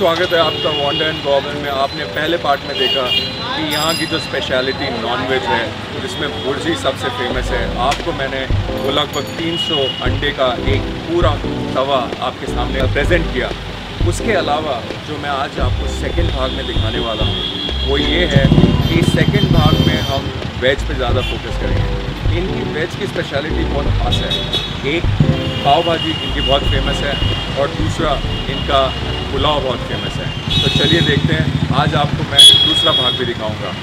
स्वागत है आपका वंडर एंड गॉबल में। आपने पहले पार्ट में देखा कि यहाँ की जो स्पेशलिटी नॉनवेज है, जिसमें भुर्जी सबसे फेमस है। आपको मैंने वो लगभग 300 अंडे का एक पूरा तवा आपके सामने प्रेजेंट किया। उसके अलावा जो मैं आज आपको सेकंड भाग में दिखाने वाला हूँ वो ये है कि सेकंड भाग में हम वेज पे ज़्यादा फोकस करेंगे। इनकी वेज की स्पेशलिटी बहुत खास है। एक पाव भाजी इनकी बहुत फेमस है और दूसरा इनका पुलाव बहुत फेमस है। तो चलिए देखते हैं, आज आपको मैं दूसरा भाग भी दिखाऊंगा।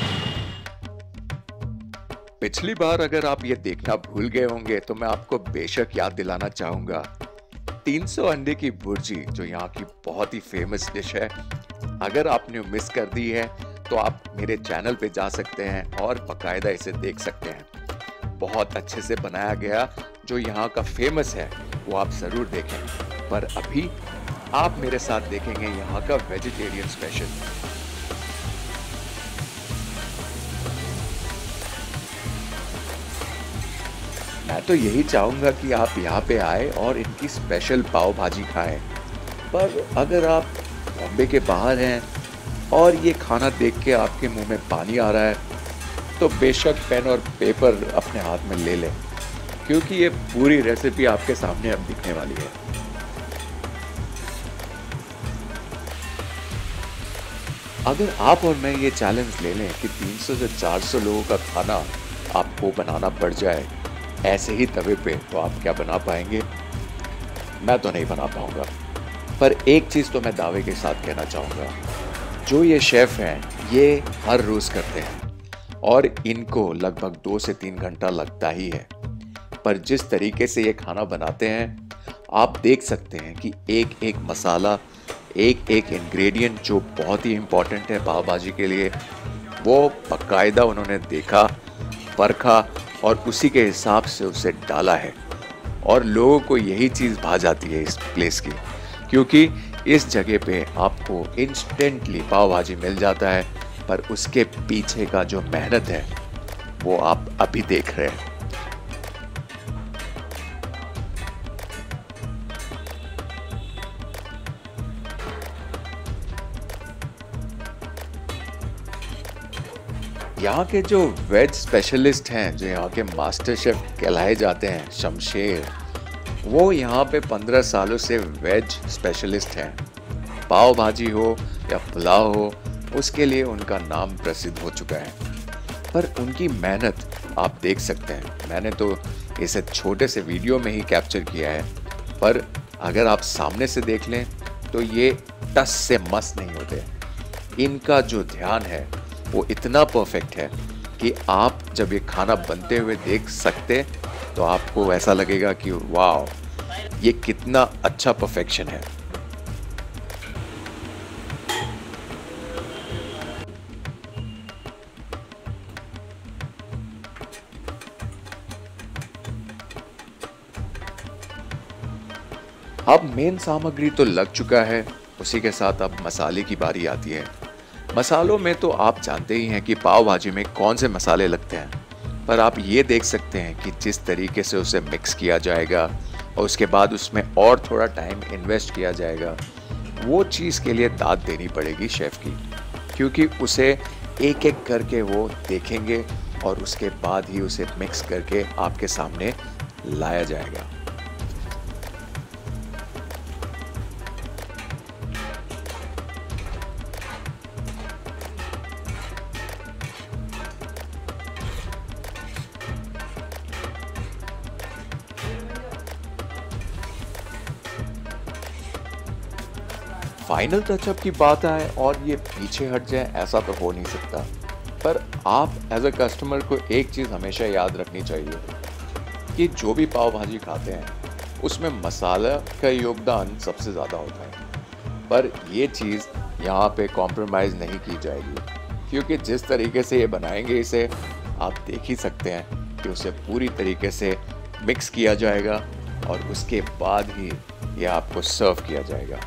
पिछली बार अगर आप ये देखना भूल गए होंगे तो मैं आपको बेशक याद दिलाना चाहूंगा। 300 अंडे की भुर्जी जो यहाँ की बहुत ही फेमस डिश है, अगर आपने मिस कर दी है तो आप मेरे चैनल पे जा सकते हैं और बाकायदा इसे देख सकते हैं। बहुत अच्छे से बनाया गया जो यहाँ का फेमस है वो आप जरूर देखें। पर अभी आप मेरे साथ देखेंगे यहाँ का वेजिटेरियन स्पेशल। मैं तो यही चाहूंगा कि आप यहाँ पे आए और इनकी स्पेशल पाव भाजी खाएं। पर अगर आप बॉम्बे के बाहर हैं और ये खाना देख के आपके मुंह में पानी आ रहा है तो बेशक पेन और पेपर अपने हाथ में ले लें, क्योंकि ये पूरी रेसिपी आपके सामने अब दिखने वाली है। अगर आप और मैं ये चैलेंज ले लें कि 300 से 400 लोगों का खाना आपको बनाना पड़ जाए ऐसे ही तवे पे, तो आप क्या बना पाएंगे? मैं तो नहीं बना पाऊंगा। पर एक चीज़ तो मैं दावे के साथ कहना चाहूँगा, जो ये शेफ़ हैं ये हर रोज़ करते हैं और इनको लगभग 2 से 3 घंटा लगता ही है। पर जिस तरीके से ये खाना बनाते हैं, आप देख सकते हैं कि एक एक मसाला, एक एक इंग्रेडिएंट जो बहुत ही इम्पोर्टेंट है पाव भाजी के लिए, वो बाकायदा उन्होंने देखा, परखा और उसी के हिसाब से उसे डाला है। और लोगों को यही चीज़ भा जाती है इस प्लेस की, क्योंकि इस जगह पे आपको इंस्टेंटली पाव भाजी मिल जाता है, पर उसके पीछे का जो मेहनत है वो आप अभी देख रहे हैं। यहाँ के जो वेज स्पेशलिस्ट हैं, जो यहाँ के मास्टर शेफ कहलाए जाते हैं, शमशेर, वो यहाँ पे 15 सालों से वेज स्पेशलिस्ट हैं। पाव भाजी हो या पुलाव हो, उसके लिए उनका नाम प्रसिद्ध हो चुका है। पर उनकी मेहनत आप देख सकते हैं। मैंने तो इसे छोटे से वीडियो में ही कैप्चर किया है, पर अगर आप सामने से देख लें तो ये टस से मस नहीं होते। इनका जो ध्यान है वो इतना परफेक्ट है कि आप जब ये खाना बनते हुए देख सकते तो आपको ऐसा लगेगा कि वाह, ये कितना अच्छा परफेक्शन है। अब मेन सामग्री तो लग चुका है, उसी के साथ अब मसाले की बारी आती है। मसालों में तो आप जानते ही हैं कि पाव भाजी में कौन से मसाले लगते हैं, पर आप ये देख सकते हैं कि जिस तरीके से उसे मिक्स किया जाएगा और उसके बाद उसमें और थोड़ा टाइम इन्वेस्ट किया जाएगा, वो चीज़ के लिए दाद देनी पड़ेगी शेफ़ की, क्योंकि उसे एक एक करके वो देखेंगे और उसके बाद ही उसे मिक्स करके आपके सामने लाया जाएगा। फाइनल टचअप की बात आए और ये पीछे हट जाए, ऐसा तो हो नहीं सकता। पर आप एज अ कस्टमर को एक चीज़ हमेशा याद रखनी चाहिए कि जो भी पाव भाजी खाते हैं उसमें मसाला का योगदान सबसे ज़्यादा होता है। पर ये चीज़ यहाँ पे कॉम्प्रोमाइज़ नहीं की जाएगी, क्योंकि जिस तरीके से ये बनाएंगे इसे, आप देख ही सकते हैं कि उसे पूरी तरीके से मिक्स किया जाएगा और उसके बाद ही ये आपको सर्व किया जाएगा।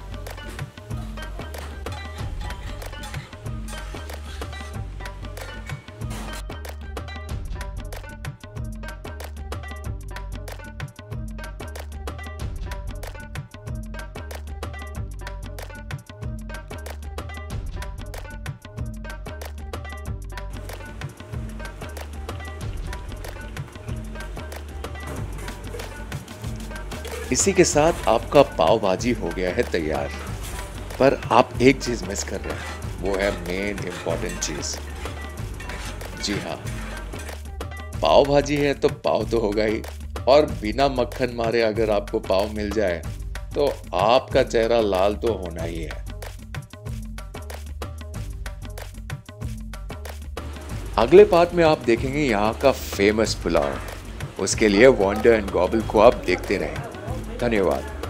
इसी के साथ आपका पाव भाजी हो गया है तैयार। पर आप एक चीज मिस कर रहे हैं, वो है मेन इंपॉर्टेंट चीज। जी हाँ, पाव भाजी है तो पाव तो होगा ही, और बिना मक्खन मारे अगर आपको पाव मिल जाए तो आपका चेहरा लाल तो होना ही है। अगले पार्ट में आप देखेंगे यहाँ का फेमस पुलाव। उसके लिए वंडर एंड गॉबल को आप देखते रहें। धन्यवाद।